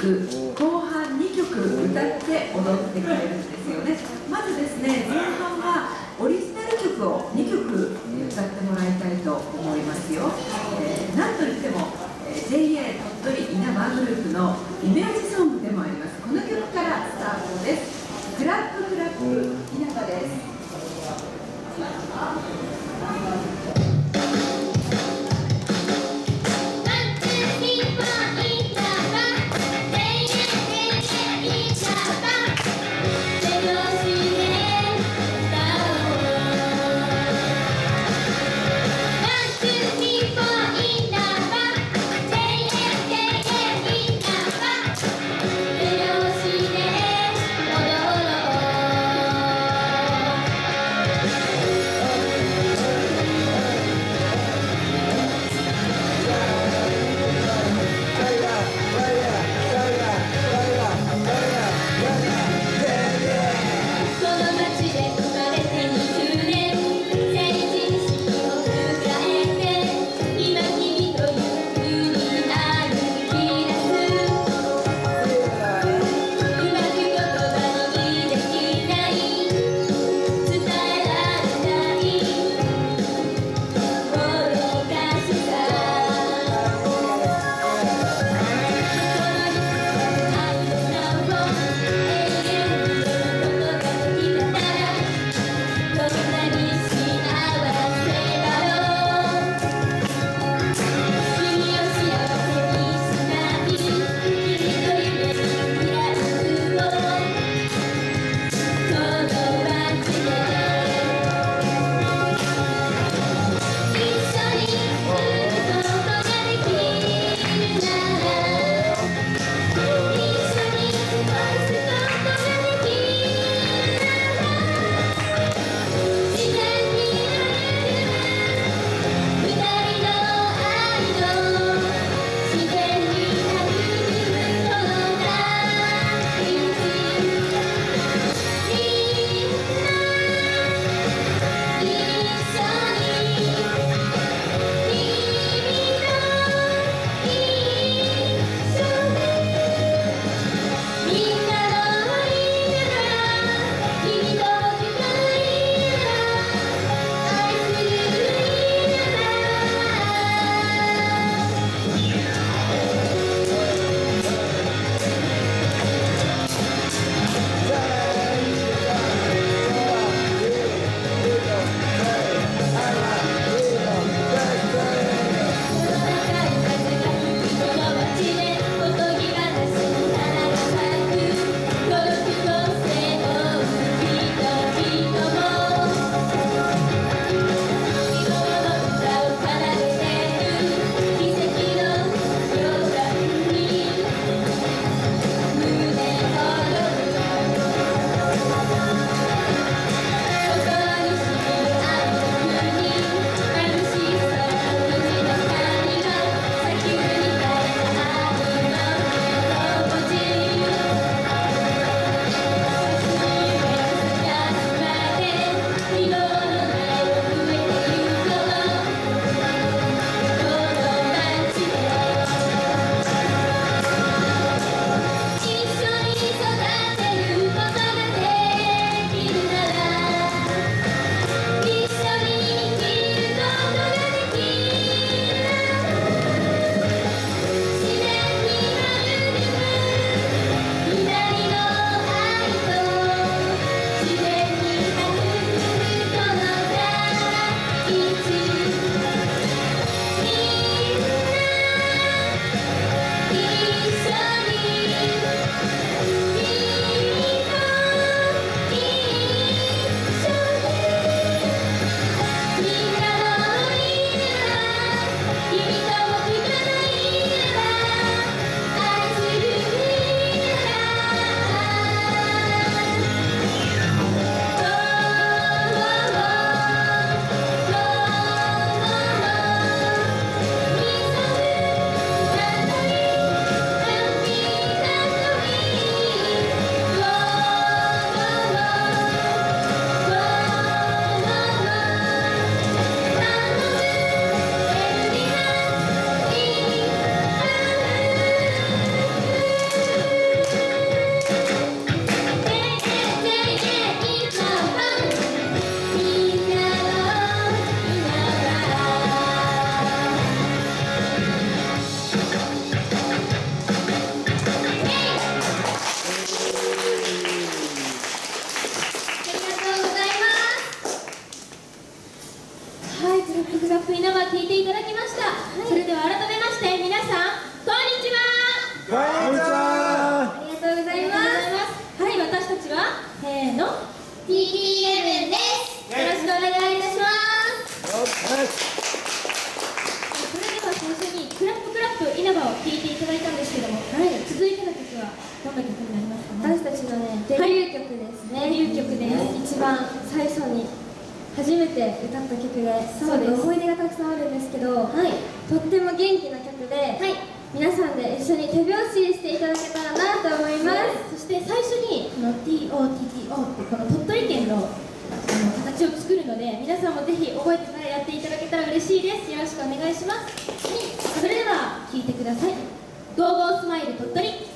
曲、後半2曲歌って踊ってくれるんですよね。まずですね、前半はオリジナル曲を2曲歌ってもらいたいと思いますよ。なんといっても、JA 鳥取稲葉グループのイメージソングでもあります。この曲からスタートです。クラップクラップ稲葉です。 Thank you. TT11 です。よろしくお願いいたします。 それでは最初にクラップクラップ稲葉を聴いていただいたんですけども、続いての曲はどんな曲になりますかね。 私たちのね、デビュー曲ですね。 デビュー曲です。 一番最初に初めて歌った曲で、 そうです。 思い出がたくさんあるんですけど、とっても元気な曲で、皆さんで一緒に手拍子していただけたらなと思います。 そして最初にこの TOTTO ってこの鳥取県の形を作るので、皆さんもぜひ覚えてからやっていただけたら嬉しいです。よろしくお願いします。それでは聴いてください。ゴーゴースマイル鳥取。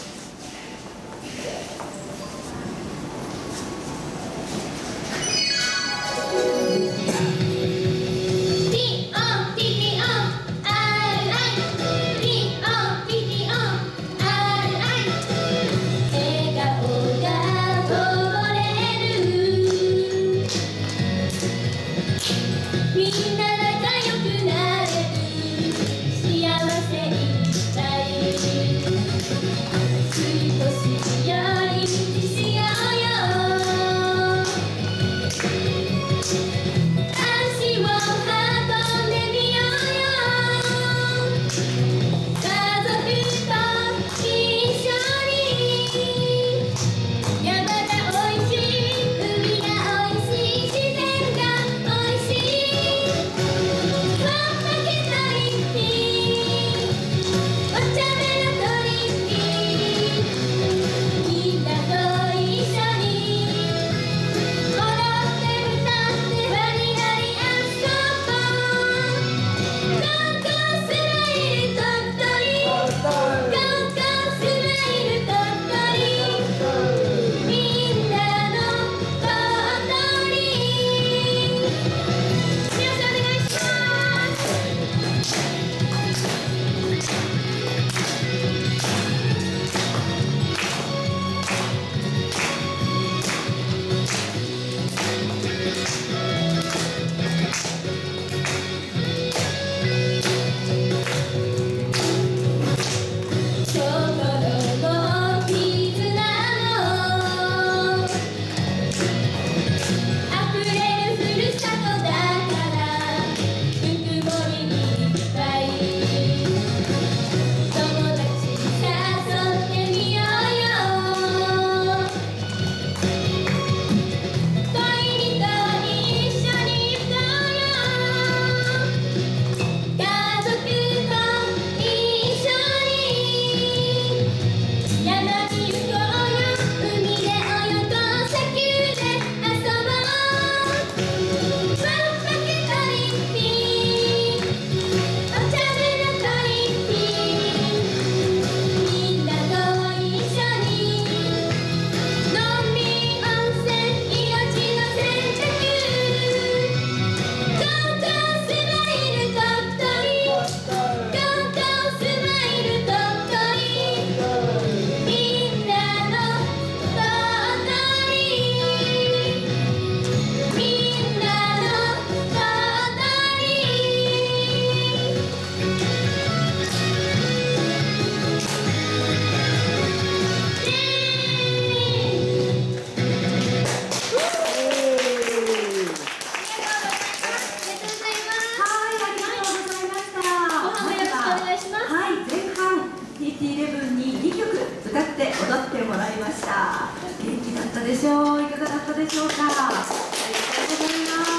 でしょう。いかがだったでしょうか。ありがとうございます。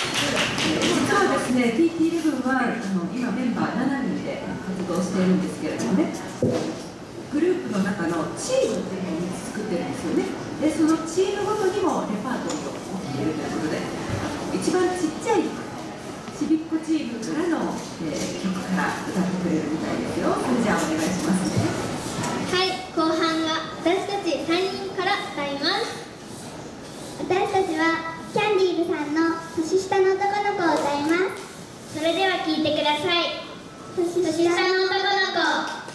実はですね、TT11 は今メンバー7人で活動しているんですけれどもね、グループの中のチームっていうのを作ってるんですよね。で、そのチームごとにもレパートリーを持っているということで、一番ちっちゃいちびっこチームからの、曲から歌ってくれるみたいですよ。それじゃあお願いしますね。 はい、後半は私たち3人から歌います。私たちはキャンディーズさんの年下の男の子を歌います。それでは聴いてください。年下の男の子。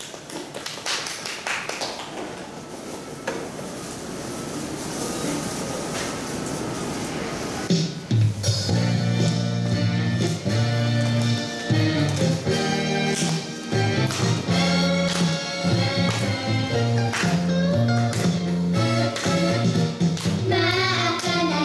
真っ赤な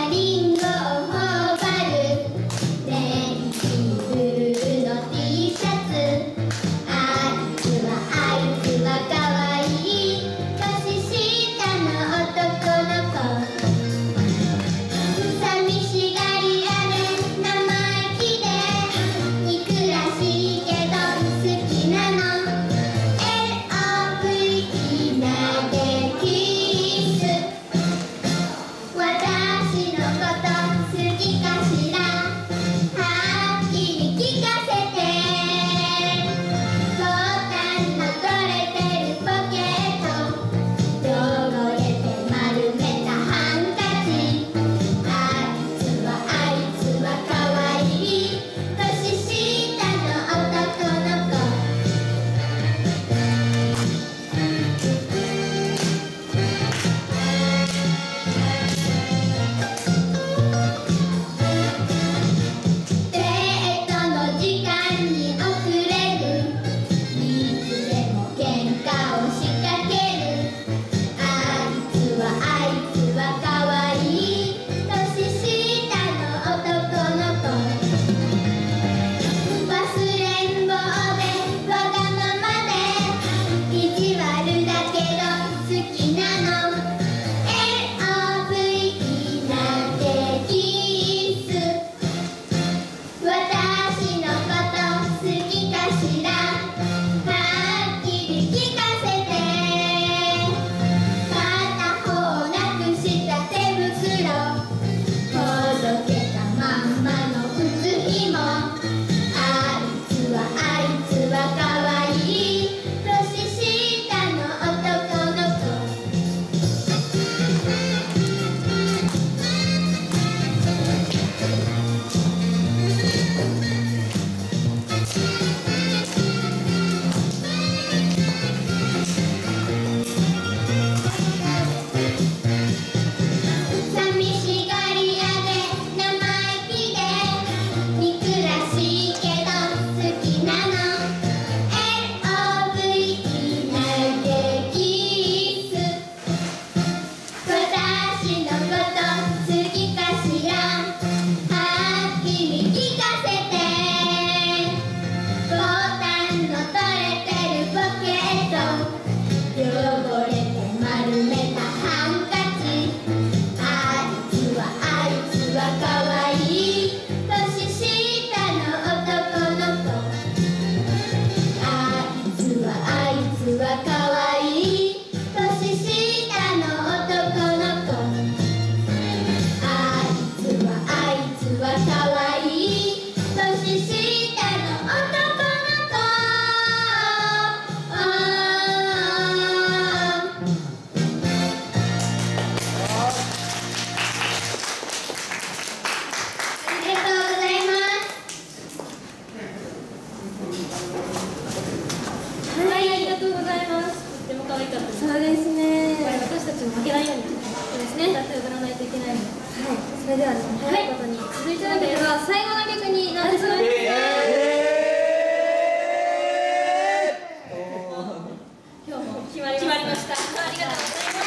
い年下の男の子、あいつはかわいい年下の男の子。ありがとうございます。 はい、ありがとうございます。とっても可愛かったです。 そうですね。 これ私たちも負けないようにそうですね、歌って踊らないといけないので。 はい。それではですね、早いことに続いての曲は最後の曲になってしまいました。 今日も決まりました。ありがとうございます。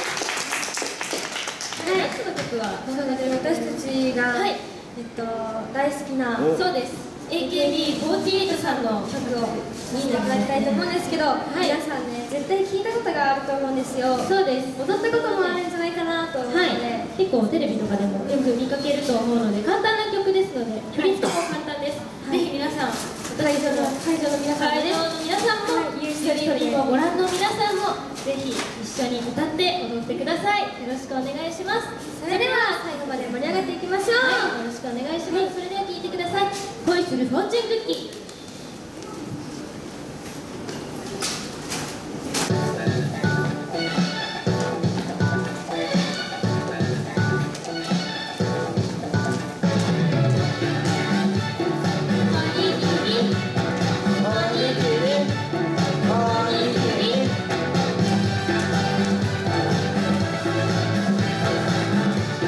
はい、ラストの曲はそうですね、私たちが、 はい、 大好きなそうです。AKB48 さんの曲を見ていただきたいと思うんですけど、 い皆さんね、絶対聞いたことがあると思うんですよ。 そうです。 踊ったこともあるんじゃないかなと思うので、 はい、結構テレビとかでもよく見かけると思うので簡単な曲ですので振り付けも簡単です、ぜひ皆さん会場の皆さんも一人一人もご覧の皆さんもぜひ一緒に歌って踊ってください。よろしくお願いします。 それでは最後まで盛り上がっていきましょう。 はい、よろしくお願いします。それでは聴いてください。恋するフォーチュンクッキー。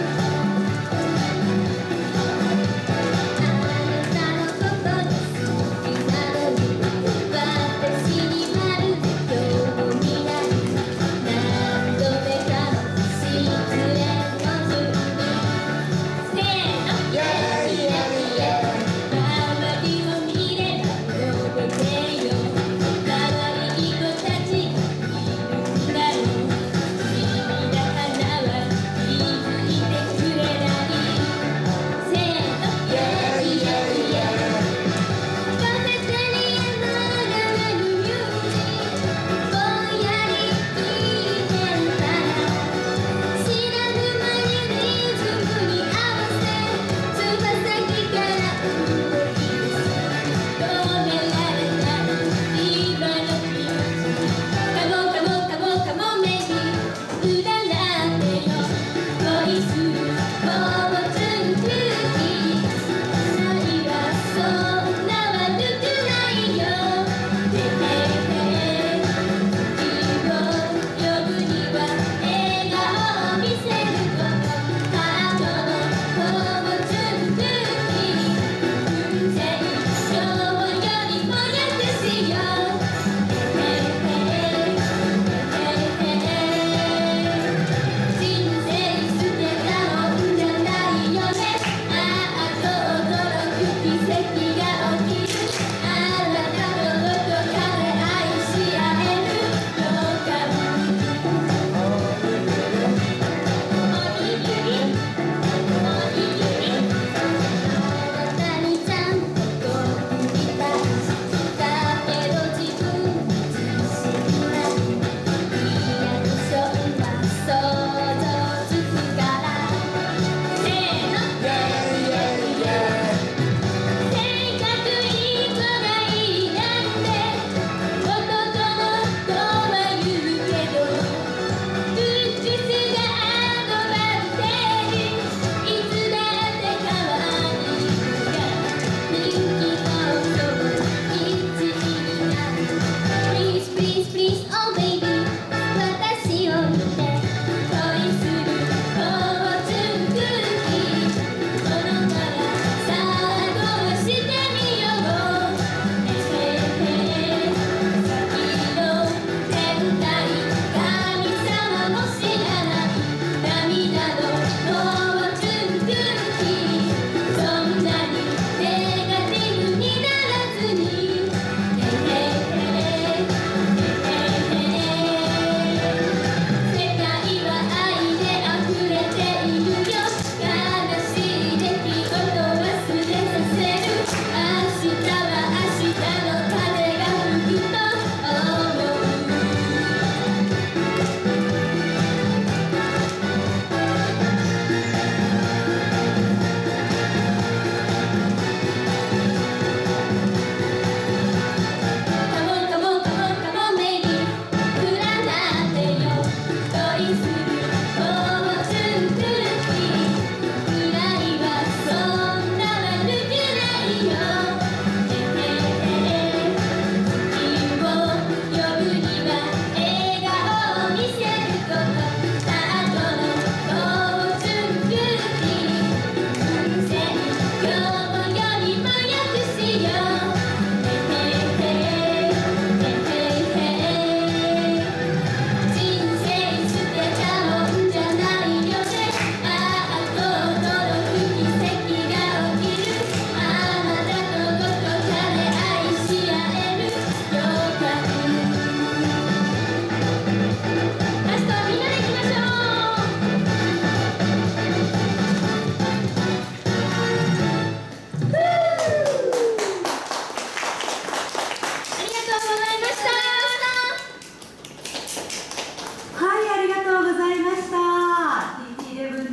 あなたのことに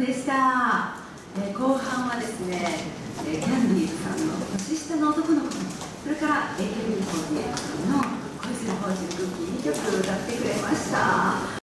でした。後半はですね、キャンディーズさんの年下の男の子、それから AKB48 さんの恋する宝石クッキー2曲歌ってくれました。